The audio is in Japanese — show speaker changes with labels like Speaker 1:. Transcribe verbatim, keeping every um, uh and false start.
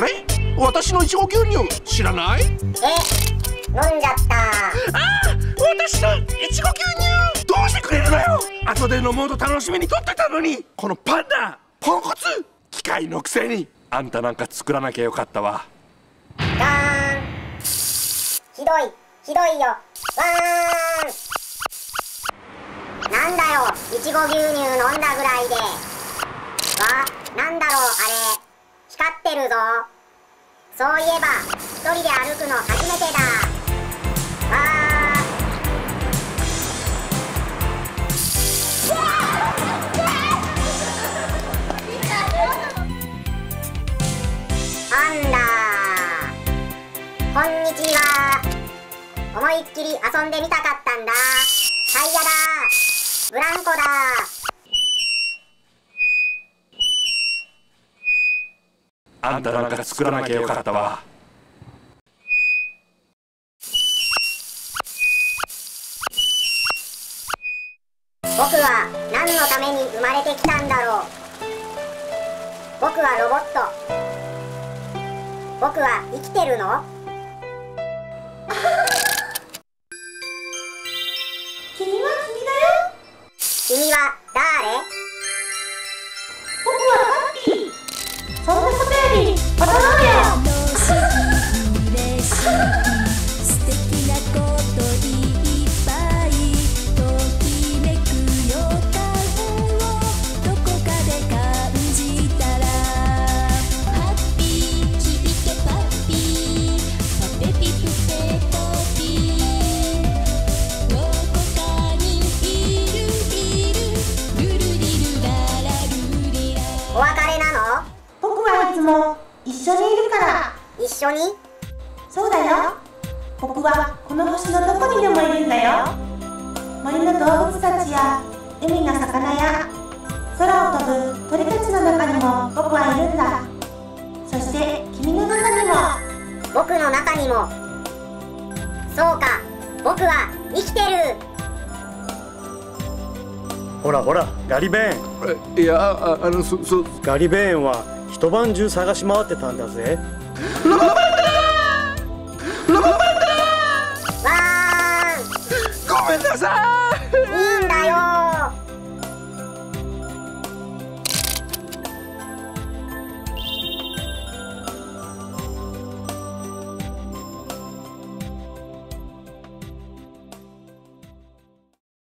Speaker 1: あれ、私のいちご牛乳知らない？え、
Speaker 2: 飲んじゃった。
Speaker 1: ああ、私のいちご牛乳どうしてくれるのよ。後で飲もうと楽しみに取ってたのに。このパンダポンコツ、機械のくせに。あんたなんか作らなきゃよかったわ。
Speaker 2: ガーン。ひどいひどいよ。わーん。なんだよ、いちご牛乳飲んだぐらいで。わ、なんだろうあれ、光ってるぞ。そういえば一人で歩くの初めてだ。わー。パンダこんにちは。思いっきり遊んでみたかったんだ。タイヤだ、ブランコだ。
Speaker 1: あんたなんか作らなきゃよかったわ。
Speaker 2: 僕は何のために生まれてきたんだろう。僕はロボット。僕は生きてるの？君は君だよ。君は誰？
Speaker 3: 僕はハッピー。そんなことより踊ろうよ。素敵なこといっぱいときめく予感をどこかで感じたらハッピー聞いてパッピーパペピプペポピーどこかにいるいるルルリルララルリラ。
Speaker 2: お別れなの？
Speaker 3: 僕はいつも一緒にいるから。
Speaker 2: 一緒に？
Speaker 3: そうだよ。僕はこの星のどこにでもいるんだよ。森の動物たちや海の魚や空を飛ぶ鳥たちの中にも僕はいるんだ。そして君の中にも。
Speaker 2: 僕の中にも。そうか、僕は生きてる。
Speaker 4: ほらほら、ガリベーン。
Speaker 1: いや、あ、あの、そ、そ、
Speaker 4: ガリベーンは一晩中探し回ってたんだぜ。
Speaker 1: ロボットだー！ロボット